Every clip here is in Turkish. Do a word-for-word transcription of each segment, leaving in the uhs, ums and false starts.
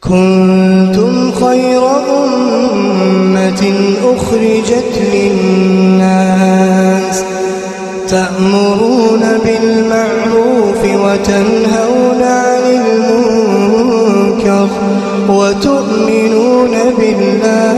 كنتم خير أمة أخرجت للناس تأمرون بالمعروف وتنهون عن المنكر وتؤمنون بالله.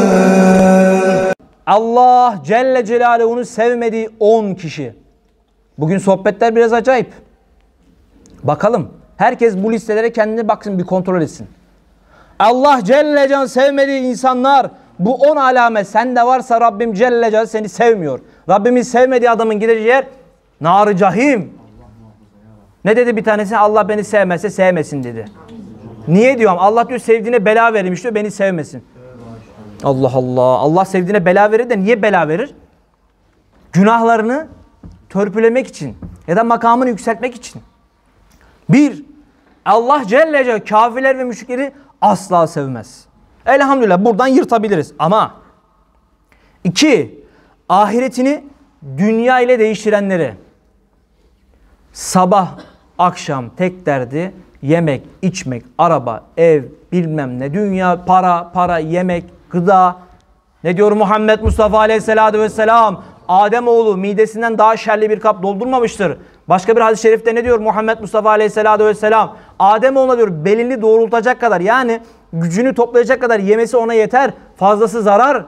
Allah Celle Celaluhu'nun sevmediği on kişi. Bugün sohbetler biraz acayip. Bakalım. Herkes bu listelere kendine baksın, bir kontrol etsin. Allah Celle Celaluhu'nun sevmediği insanlar, bu on alamet sende varsa Rabbim Celle Celaluhu seni sevmiyor. Rabbimin sevmediği adamın gideceği yer nar-ı cahim. Ne dedi bir tanesi? Allah beni sevmezse sevmesin dedi. Niye diyorum? Allah diyor sevdiğine bela verilmiş diyor, beni sevmesin. Allah Allah. Allah sevdiğine bela verir de niye bela verir? Günahlarını törpülemek için ya da makamını yükseltmek için. Bir, Allah Celle Celaluhu kafirler ve müşrikleri asla sevmez. Elhamdülillah buradan yırtabiliriz ama iki, ahiretini dünya ile değiştirenleri, sabah akşam tek derdi yemek, içmek, araba, ev, bilmem ne, dünya, para, para, yemek, gıda. Ne diyor Muhammed Mustafa Aleyhisselatü Vesselam? Ademoğlu midesinden daha şerli bir kap doldurmamıştır. Başka bir hadis-i şerifte ne diyor Muhammed Mustafa Aleyhisselatü Vesselam? Ademoğlu'na diyor belini doğrultacak kadar, yani gücünü toplayacak kadar yemesi ona yeter. Fazlası zarar.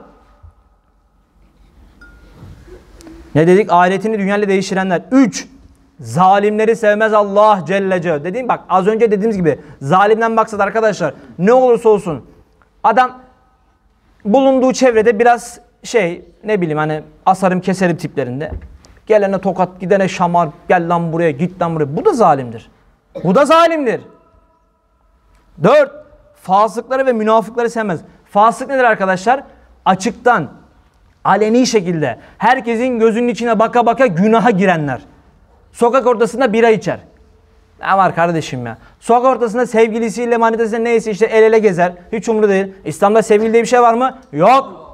Ne dedik? Ahiretini dünyayla değiştirenler. Üç, zalimleri sevmez Allah Celle Celaluhu. Dediğim bak, az önce dediğimiz gibi zalimden maksat arkadaşlar ne olursa olsun adam bulunduğu çevrede biraz şey, ne bileyim hani asarım keserim tiplerinde. Gelene tokat, gidene şamar, gel lan buraya, git lan buraya. Bu da zalimdir. Bu da zalimdir. Dört, fasıkları ve münafıkları sevmez. Fasık nedir arkadaşlar? Açıktan, aleni şekilde herkesin gözünün içine baka baka günaha girenler. Sokak ortasında bira içer. Ne var kardeşim ya? Sokak ortasında sevgilisiyle, manitesiyle neyse işte el ele gezer. Hiç umurunda değil. İslam'da sevgili diye bir şey var mı? Yok.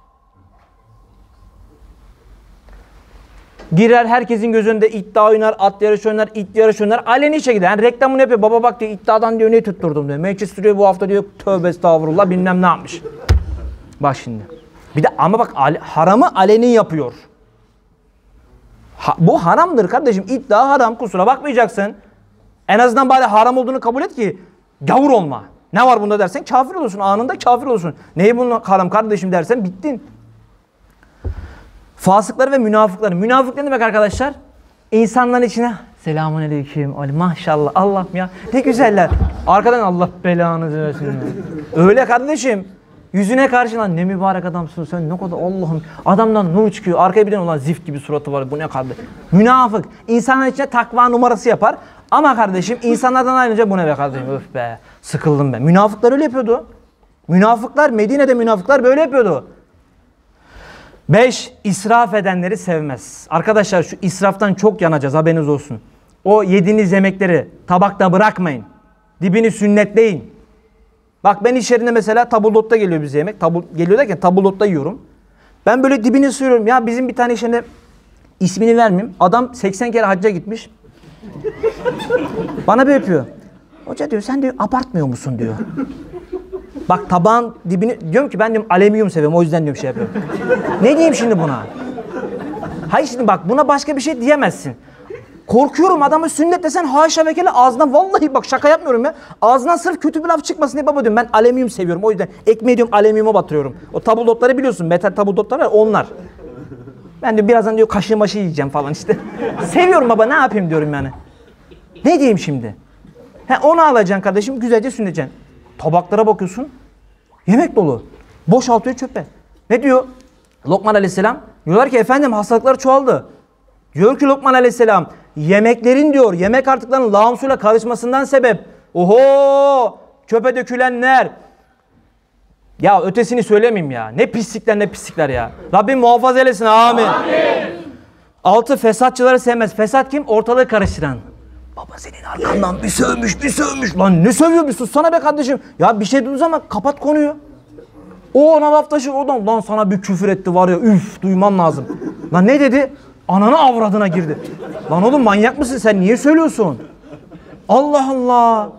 Girer herkesin gözünde iddia oynar, at yarışı oynar, it yarışı oynar. Aleni şekilde. Yani reklamını yapıyor. Baba bak diyor, iddiadan diyor ne tutturdum diyor. Manchester diyor bu hafta diyor tövbe estağfurullah bilmem ne yapmış. Bak şimdi. Bir de ama bak haramı aleni yapıyor. Ha, bu haramdır kardeşim. İddia haram, kusura bakmayacaksın. En azından bari haram olduğunu kabul et ki gavur olma. Ne var bunda dersen kafir olursun. Anında kafir olursun. Neyi bunun haram kardeşim dersen bittin. Fasıkları ve münafıkları. Münafık ne demek arkadaşlar? İnsanların içine selamun aleyküm, maşallah, Allah'ım ya ne güzeller. Arkadan Allah belanı versin. Öyle kardeşim. Yüzüne karşı lan ne mübarek adamsın sen, ne kadar Allah'ım. Adamdan nur çıkıyor. Arkaya bir de olan zift gibi suratı var. Bu ne kardeş? Münafık. İnsanların içine takva numarası yapar. Ama kardeşim insanlardan ayrınca bu ne be kardeşim? Öf be. Sıkıldım ben. Münafıklar öyle yapıyordu. Münafıklar, Medine'de münafıklar böyle yapıyordu. Beş, israf edenleri sevmez. Arkadaşlar şu israftan çok yanacağız, haberiniz olsun. O yediğiniz yemekleri tabakta bırakmayın. Dibini sünnetleyin. Bak ben iş yerinde mesela tabulotta geliyor bize yemek. Tabul, geliyor derken tabulotta yiyorum. Ben böyle dibini sürüyorum. Ya bizim bir tane iş yerinde ismini vermeyeyim. Adam seksen kere hacca gitmiş. Bana böyle yapıyor. Hoca diyor sen diyor abartmıyor musun diyor. Bak tabağın dibini, diyorum ki ben diyorum alüminyum seviyorum o yüzden diyorum şey yapıyorum. Ne diyeyim şimdi buna? Hayır şimdi bak buna başka bir şey diyemezsin. Korkuyorum adamı sünnet desen haşa ve kelle ağzından, vallahi bak şaka yapmıyorum ya. Ağzından sırf kötü bir laf çıkmasın diye baba diyorum ben alüminyum seviyorum o yüzden ekmeği diyorum alüminyuma batırıyorum. O tabulotları biliyorsun, metal tabulotlar var onlar. Ben diyor birazdan diyor kaşığı maşı yiyeceğim falan işte. Seviyorum baba ne yapayım diyorum yani. Ne diyeyim şimdi? He, onu alacaksın kardeşim güzelce sünneceksin. Tabaklara bakıyorsun yemek dolu. Boşaltıyor çöpe. Ne diyor Lokman Aleyhisselam? Diyorlar ki efendim hastalıklar çoğaldı. Diyor ki Lokman Aleyhisselam yemeklerin diyor yemek artıklarının lağım suyla karışmasından sebep. Oho çöpe dökülenler. Ya ötesini söylemeyeyim ya. Ne pislikler ne pislikler ya. Rabbim muhafaza eylesin amin. Amin. Altı, fesatçıları sevmez. Fesat kim? Ortalığı karıştıran. Baba senin arkandan bir sövmüş bir sövmüş. Lan ne sövüyor bir sussana be kardeşim. Ya bir şey duydunuz ama kapat konuyu. O ona laf taşı oradan. Lan sana bir küfür etti var ya üf duyman lazım. Lan ne dedi? Ananı avradına girdi. Lan oğlum manyak mısın sen niye söylüyorsun? Allah Allah.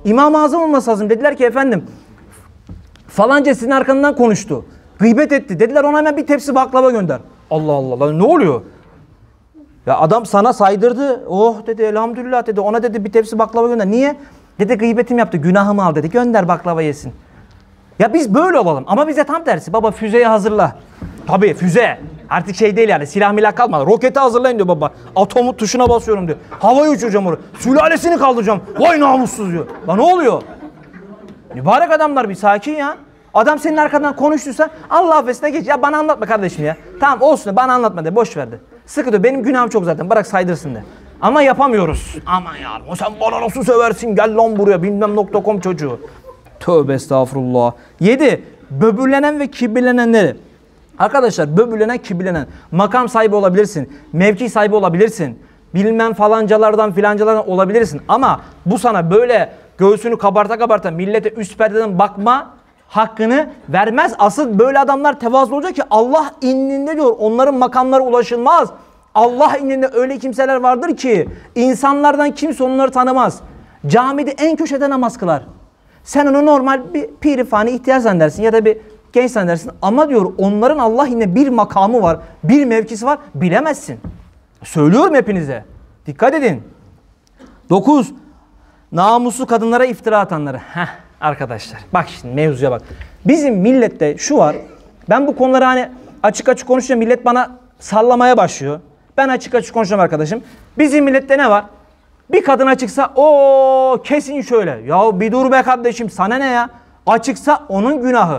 İmam-ı Azam olması lazım. Dediler ki efendim falanca sizin arkandan konuştu. Gıybet etti. Dediler ona hemen bir tepsi baklava gönder. Allah Allah lan ne oluyor? Ya adam sana saydırdı. Oh dedi elhamdülillah dedi. Ona dedi bir tepsi baklava gönder. Niye? Dedi gıybetim yaptı. Günahımı al dedi. Gönder baklava yesin. Ya biz böyle olalım. Ama bize tam tersi. Baba füzeyi hazırla. Tabii füze. Artık şey değil yani. Silah milah kalmadı. Roketi hazırlayın diyor baba. Atomu tuşuna basıyorum diyor. Havayı uçuracağım oraya. Sülalesini kaldıracağım. Vay namussuz diyor. Lan ne oluyor? Mübarek adamlar bir sakin ya. Adam senin arkadan konuştuysa Allah affesine geç. Ya bana anlatma kardeşim ya. Tamam olsun bana anlatma de boş ver de. Sıkı benim günahım çok zaten bırak saydırsın de. Ama yapamıyoruz. Aman ya o sen bana nasıl söversin gel lan buraya bilmem nokta com çocuğu. Tövbe estağfurullah. Yedi. Böbürlenen ve kibirlenenleri. Arkadaşlar böbürlenen kibirlenen. Makam sahibi olabilirsin. Mevki sahibi olabilirsin. Bilmem falancalardan filancalardan olabilirsin. Ama bu sana böyle göğsünü kabarta kabarta millete üst perdeden bakma hakkını vermez. Asıl böyle adamlar tevazu olacak ki Allah indinde diyor onların makamlara ulaşılmaz. Allah indinde öyle kimseler vardır ki insanlardan kimse onları tanımaz. Camide en köşede namaz kılar. Sen onu normal bir pirifani ihtiyar zannedersin ya da bir genç zannedersin. Ama diyor onların Allah indinde bir makamı var, bir mevkisi var bilemezsin. Söylüyorum hepinize. Dikkat edin. Dokuz. Namuslu kadınlara iftira atanları. Heh. Arkadaşlar bak şimdi mevzuya bak. Bizim millette şu var. Ben bu konuları hani açık açık konuşunca millet bana sallamaya başlıyor. Ben açık açık konuşuyorum arkadaşım. Bizim millette ne var? Bir kadın açıksa o kesin şöyle. Ya bir dur be kardeşim sana ne ya? Açıksa onun günahı.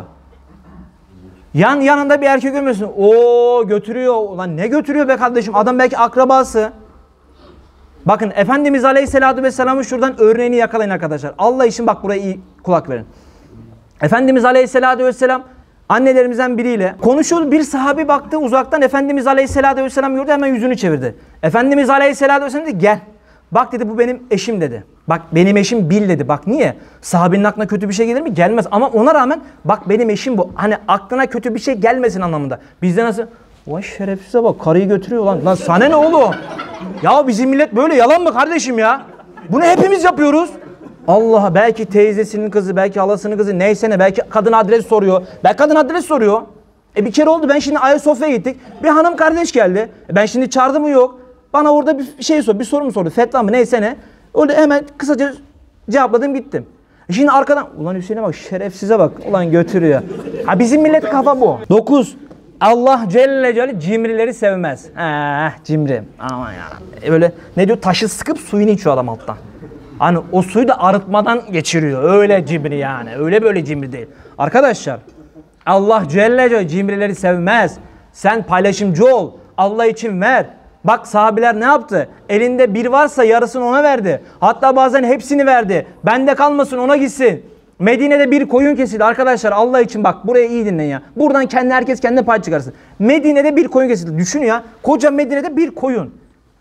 Yan yanında bir erkek görmüyorsun. O götürüyor. Ulan ne götürüyor be kardeşim? Adam belki akrabası. Bakın Efendimiz Aleyhisselatü Vesselam'ın şuradan örneğini yakalayın arkadaşlar. Allah için bak buraya iyi kulak verin. Efendimiz Aleyhisselatü Vesselam annelerimizden biriyle konuşuyordu. Bir sahabi baktı uzaktan Efendimiz Aleyhisselatü Vesselam gördü hemen yüzünü çevirdi. Efendimiz Aleyhisselatü Vesselam dedi gel. Bak dedi bu benim eşim dedi. Bak benim eşim Bil dedi. Bak niye? Sahabinin aklına kötü bir şey gelir mi? Gelmez. Ama ona rağmen bak benim eşim bu. Hani aklına kötü bir şey gelmesin anlamında. Bizde nasıl? Vay şerefsize bak karıyı götürüyor lan. Lan sana ne oğlum? Ya bizim millet böyle yalan mı kardeşim ya? Bunu hepimiz yapıyoruz. Allah belki teyzesinin kızı, belki halasının kızı neyse ne. Belki kadın adres soruyor. Belki kadın adres soruyor. E bir kere oldu ben şimdi Ayasofya'ya gittik. Bir hanım kardeş geldi. E ben şimdi çağırdım mı yok. Bana orada bir şey sor, bir soru mu sordu? Fetva mı neyse ne. Öyle hemen kısaca cevapladım gittim. E şimdi arkadan ulan Hüseyin'e bak şerefsize bak. Ulan götürüyor. Ha bizim millet kafa bu. Dokuz. Allah Celle Celle cimrileri sevmez. Eh cimri. Aman ya. Böyle ne diyor taşı sıkıp suyunu içiyor adam alttan. Hani o suyu da arıtmadan geçiriyor. Öyle cimri yani. Öyle böyle cimri değil. Arkadaşlar Allah Celle Celle cimrileri sevmez. Sen paylaşımcı ol. Allah için ver. Bak sahabiler ne yaptı? Elinde bir varsa yarısını ona verdi. Hatta bazen hepsini verdi. Bende kalmasın ona gitsin. Medine'de bir koyun kesildi. Arkadaşlar Allah için bak buraya iyi dinleyin ya. Buradan kendi herkes kendine pay çıkarsın. Medine'de bir koyun kesildi. Düşün ya. Koca Medine'de bir koyun.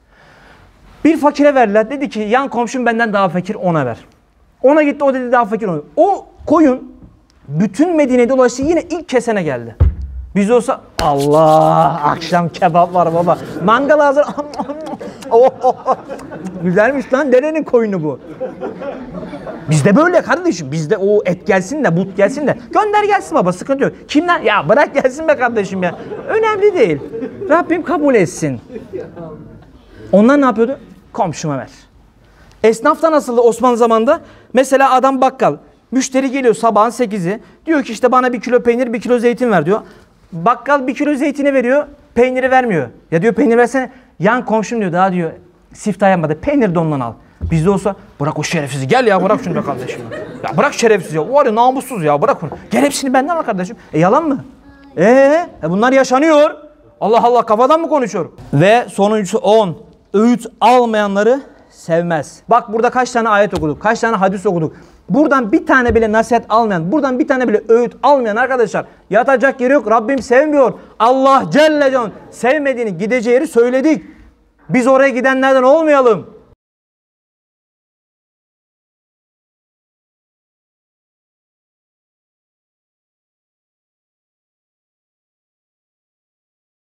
Bir fakire verdiler. Dedi ki yan komşum benden daha fakir ona ver. Ona gitti o dedi daha fakir ona. O koyun bütün Medine'de dolaştı yine ilk kesene geldi. Biz olsa Allah akşam kebap var baba. Mangal hazır. Oh, oh, oh. Güzelmiş lan derenin koyunu bu. Bizde böyle kardeşim. Bizde o et gelsin de but gelsin de. Gönder gelsin baba sıkıntı yok. Kimden? Ya bırak gelsin be kardeşim ya. Önemli değil. Rabbim kabul etsin. Onlar ne yapıyordu? Komşuma ver. Esnafta nasıldı Osmanlı zamanında? Mesela adam bakkal. Müşteri geliyor sabahın sekizi. Diyor ki işte bana bir kilo peynir bir kilo zeytin ver diyor. Bakkal bir kilo zeytini veriyor. Peyniri vermiyor. Ya diyor peynir versene. Yan komşum diyor daha diyor siftah yapmadı. Peynir de ondan al. Bizde olsa bırak o şerefsizi gel ya bırak şunu be kardeşim. Ya bırak şerefsiz ya. O var ya namussuz ya bırak onu. Gel hepsini benden al kardeşim. E yalan mı? Eee e bunlar yaşanıyor. Allah Allah kafadan mı konuşuyor? Ve sonuncusu on. Öğüt almayanları sevmez. Bak burada kaç tane ayet okuduk. Kaç tane hadis okuduk. Buradan bir tane bile nasihat almayan, buradan bir tane bile öğüt almayan arkadaşlar yatacak yeri yok. Rabbim sevmiyor. Allah Celle Celle sevmediğini gideceği yeri söyledik. Biz oraya gidenlerden olmayalım.